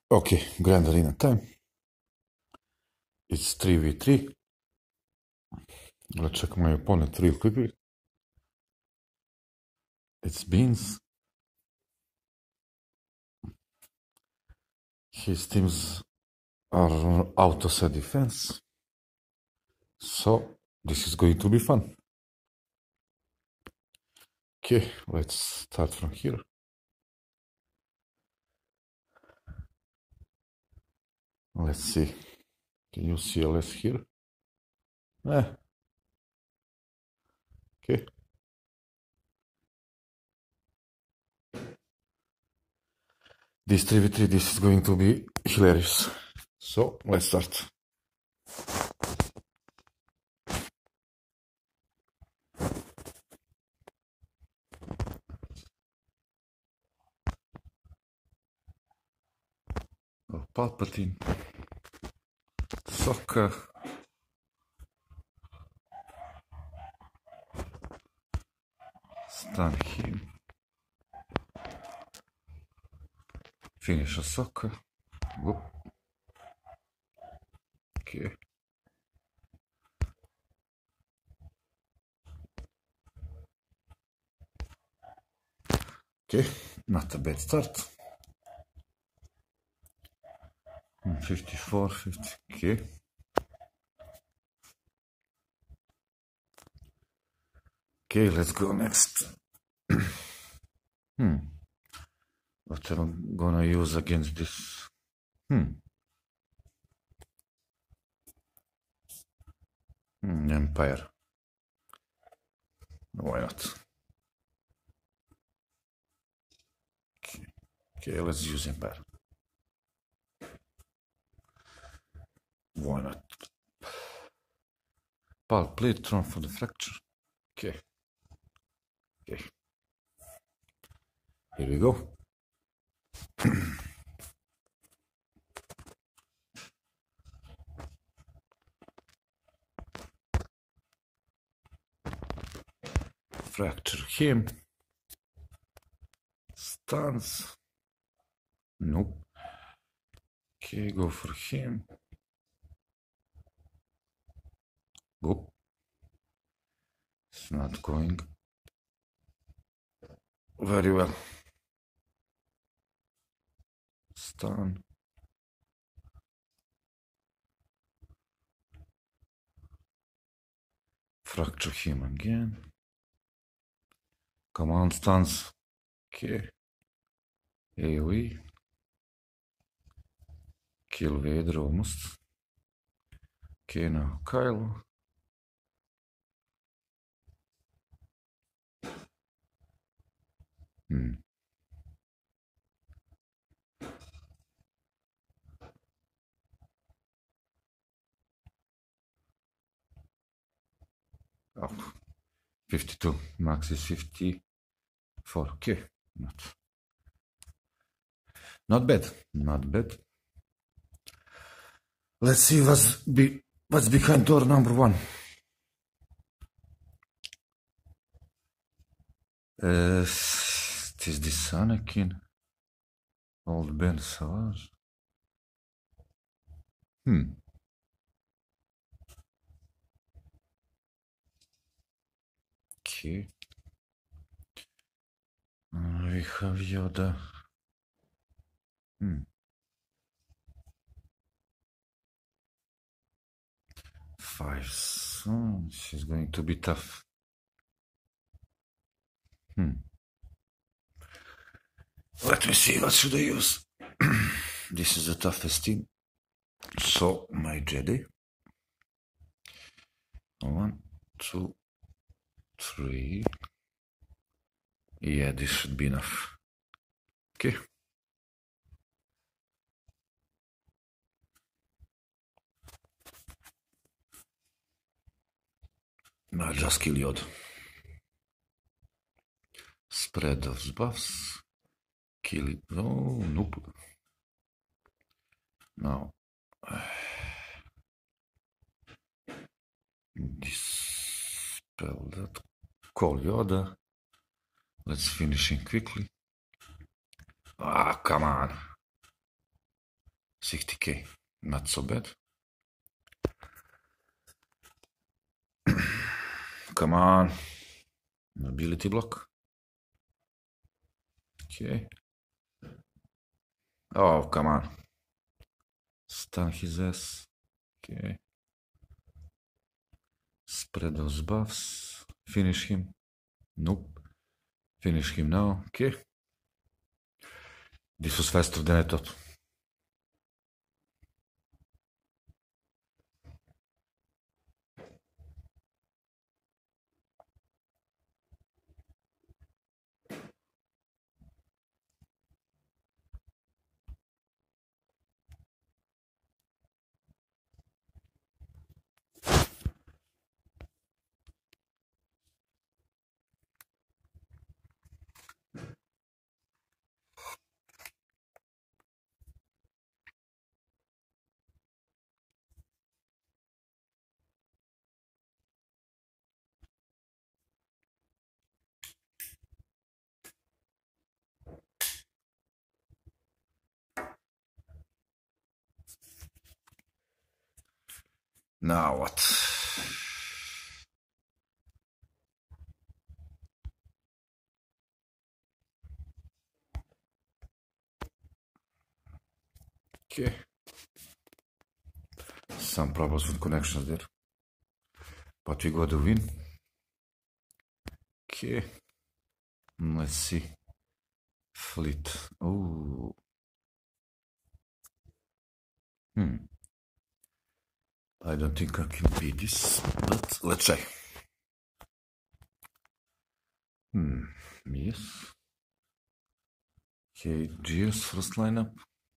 Okay, grand arena time. It's 3v3. Let's check my opponent real quickly. It's Beanz. His teams are auto set defense. So this is going to be fun. Okay, let's start from here. Let's see. Can you see LS here? Okay. This 3v3, this is going to be hilarious. So let's start. Palpatine. Swgoh. Stun him. Finish a Swgoh. Whoop. Okay. Okay, not a bad start. 54, 50, okay. Okay, let's go next. What am I gonna use against this? Empire. Why not? Okay, let's use Empire. Why not? Pulp plate, Throne for the fracture. Okay. Okay. Here we go. Fracture him. Stuns. Nope. Okay, go for him. Oop. It's not going very well. Stun. Fracture him again. Command stuns. Okay. AoE. Kill Vader almost. Okay, now Kylo. Oh, 52. Max is 54. Okay, not bad. Not bad. Let's see what's behind door number 1. Is this Anakin? Old Ben Savage? Okay. We have Yoda. 5 sons. She's going to be tough. Let me see, what should I use? This is the toughest team. So, my Jedi. 1, 2, 3. Yeah, this should be enough. Okay. Now just kill Yoda. Spread those buffs. Kill it. Oh, nope. Now. Dispel that. Call Yoda. Let's finish him quickly. Ah, come on. 60k, not so bad. Come on. Ability block. Okay. Oh, come on. Stun his ass. Okay. Spread those buffs. Finish him. Nope. Finish him now. Okay. This was faster than I thought. Now what? Okay. Some problems with connections there. But we got the win. Okay. Let's see. Fleet. Oh. I don't think I can beat this, but let's try. Yes. Okay, GS first lineup.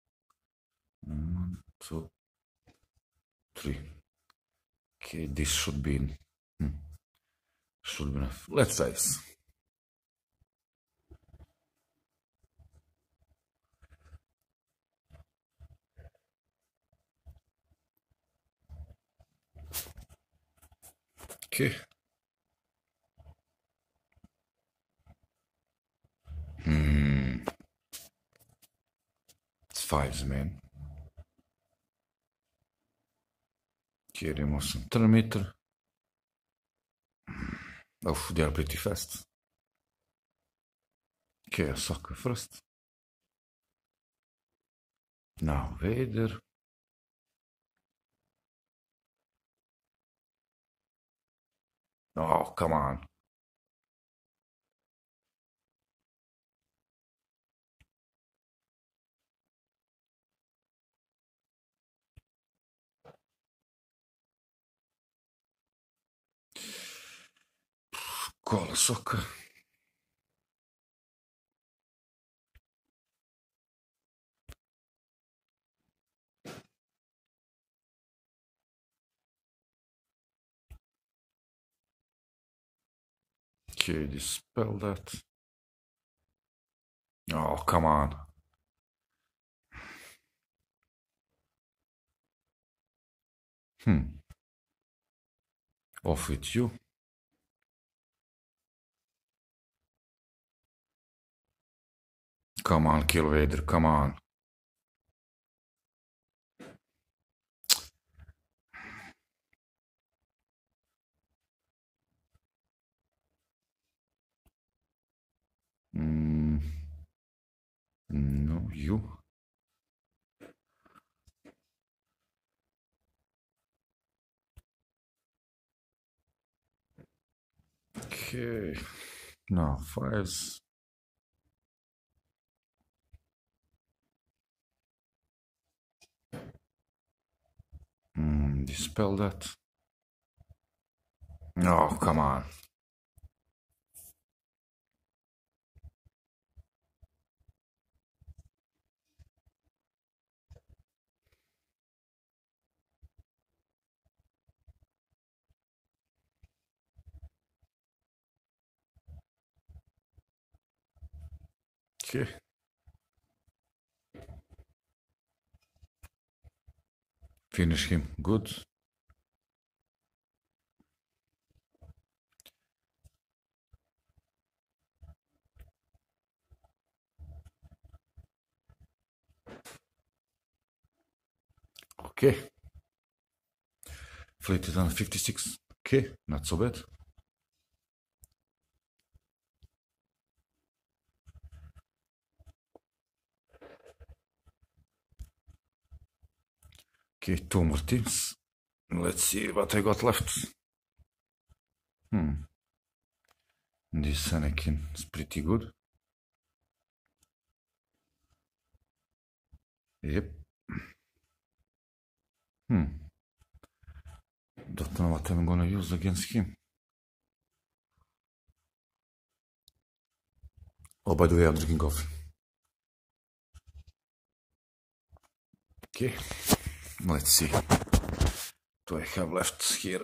1, 2, 3. Okay, this should be should be enough. Let's try this. Okay. It's fives, man. Okay, remove some thermometer. Oh, they are pretty fast. Okay, soccer first. Now Vader. Oh, come on. Call soccer. Okay, dispel that. Oh, come on. Off with you. Come on, kill Vader, come on. No, you. Okay. Now fives. Dispel that. Oh, come on. Okay. Finish him. Good. Okay. Fleet is on 56. Okay, not so bad. Okay, 2 more teams. Let's see what I got left. This Anakin is pretty good. Yep. Don't know what I'm gonna use against him. Oh, by the way, I'm drinking coffee. Okay, let's see. Do I have left here?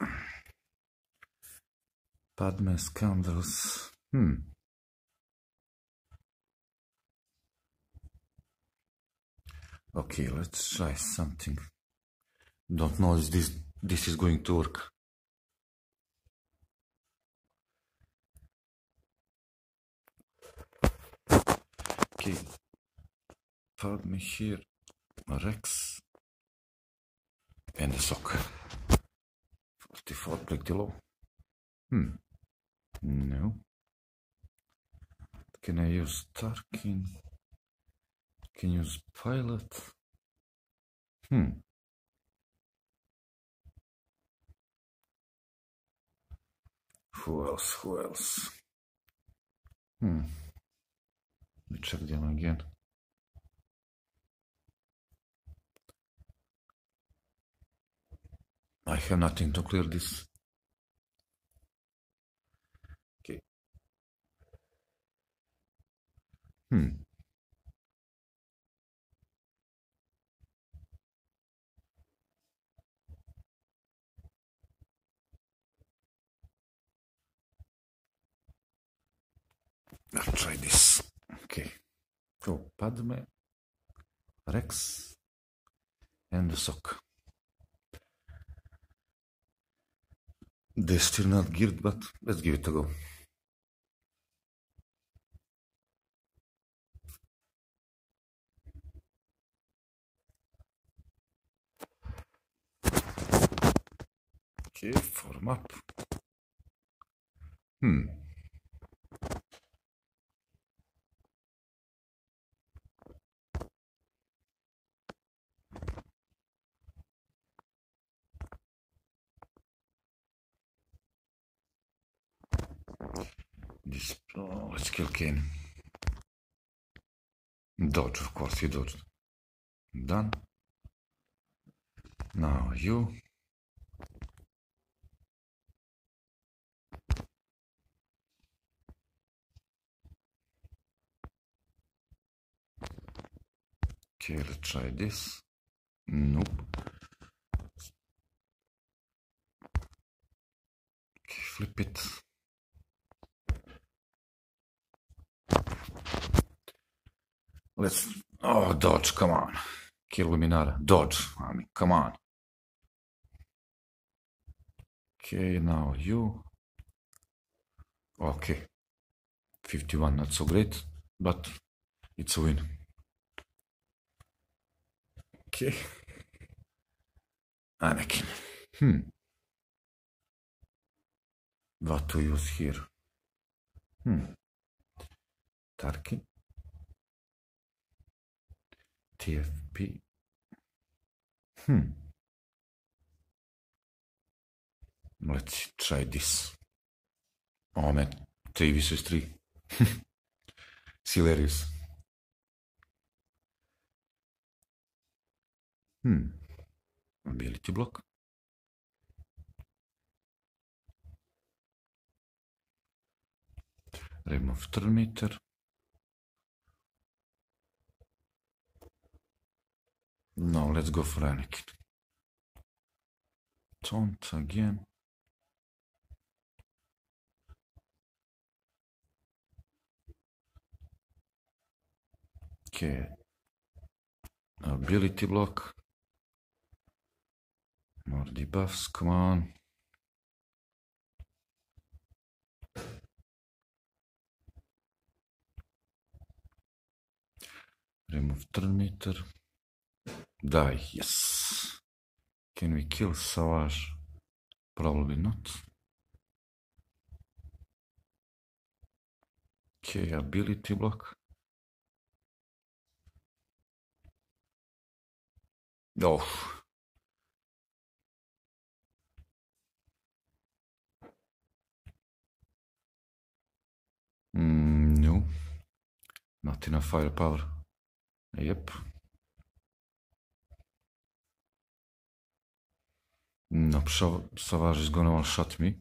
Padme scoundrels. Okay, let's try something. Don't know if this is going to work. Okay, Padme here, Rex, and the sock. 44, break the law. No. Can I use Tarkin? Can use Pilot? Who else? Let me check them again. I have nothing to clear this. Okay. I'll try this. Okay. So, Padme, Rex, and the sock. They're still not geared, but let's give it a go. Okay, form up. This, let's kill Kane. Dodge, of course, he dodged. Done. Now you. Okay, let's try this. Nope. Okay, flip it. Let's... Oh, dodge, come on. Kill Luminara. Dodge. I mean, come on. Okay, now you. Okay. 51, not so great, but it's a win. Okay. Anakin. What to use here? Tarkin. TFP. Let's try this. Oh man, 3 vs 3. It's hilarious. Ability block. Remove turn meter. No, let's go for Anakin. Taunt again. Okay. Ability block. More debuffs, come on. Remove turn meter. Die, yes. Can we kill Savage? Probably not. Okay, ability block. Oh. No. Not enough firepower. Yep. Nope, Savage is gonna one-shot me.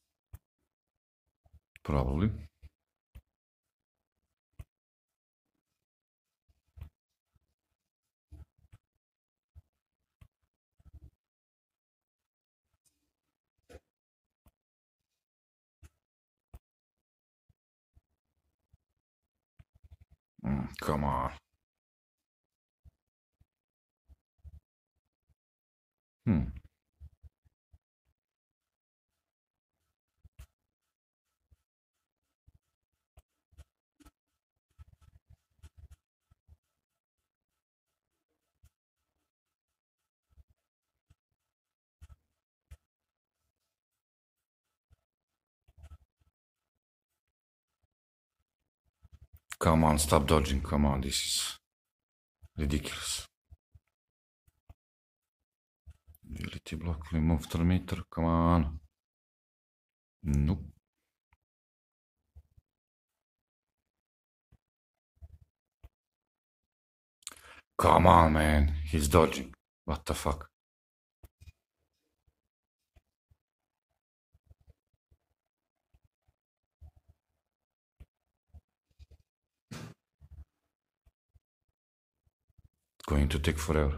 Probably. Come on. Come on, stop dodging. Come on, this is ridiculous. Ability block, remove thermometer. Come on. Nope. Come on, man. He's dodging. What the fuck? It's going to take forever.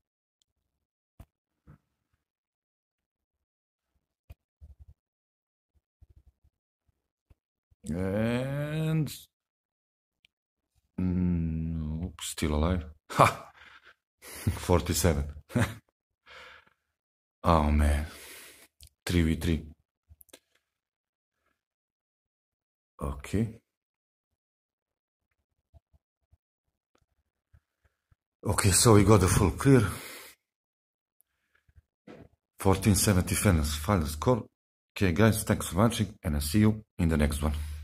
And... nope, still alive. Ha! 47. Oh, man. 3v3. Okay. Okay, so we got the full clear. 1470 final score. Okay, guys, thanks for watching, and I'll see you in the next one.